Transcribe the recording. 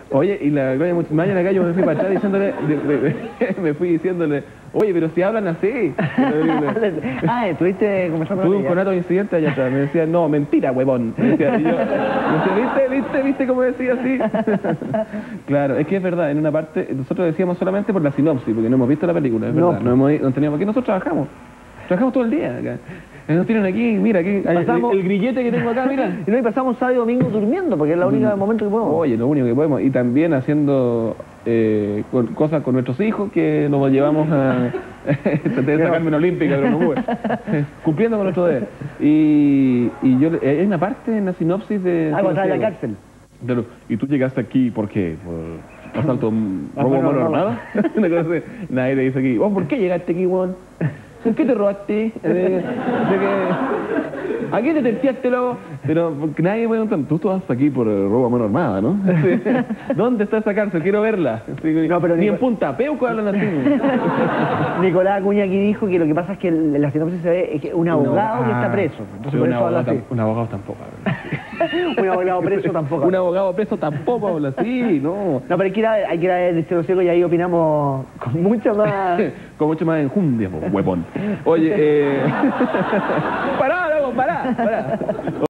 Oye, y la mañana acá yo me fui para atrás diciéndole, me fui diciéndole, oye, pero si hablan así. ¿Estuviste conversando Tuve con un ella? conato de incidente allá atrás. Me decía, no, mentira, huevón. Me decía, y yo, me decía, ¿viste cómo decía así? Claro, es que es verdad, en una parte, nosotros decíamos solamente por la sinopsis, porque no hemos visto la película, es verdad. No teníamos, porque nosotros trabajamos. Trabajamos todo el día acá. Nos tienen aquí, mira, aquí, el grillete que tengo acá, mira. Y no, y pasamos sábado y domingo durmiendo, porque es el único momento que podemos. Oye, lo único que podemos. Y también haciendo cosas con nuestros hijos que nos llevamos a tratar de sacarme una olímpica, pero no pude. Cumpliendo con nuestro deber. Y yo, hay una parte en la sinopsis de... Cuando estaba en la cárcel. ¿Y tú llegaste aquí por qué? ¿Por asalto, robo a mano armada? Una cosa así. Nadie te dice aquí, ¿por qué llegaste aquí, weón? ¿En qué te robaste? ¿A qué te terciaste, loco? Pero porque nadie puede preguntar, tú estás aquí por robo a mano armada, ¿no? ¿Dónde está esa cárcel? Quiero verla. No, pero ni en Punta Peuco hablan así. Nicolás Acuña aquí dijo que lo que pasa es que en la sinopsis se ve que un abogado que está preso. Entonces por eso habla así. Un abogado tampoco habla así. Un abogado preso tampoco. Un abogado preso tampoco habla así, no. No, pero hay que ir a ver el Cielo Ciego y ahí opinamos con mucha más... con mucho más enjundia, huevón. Oye, pará, loco, pará.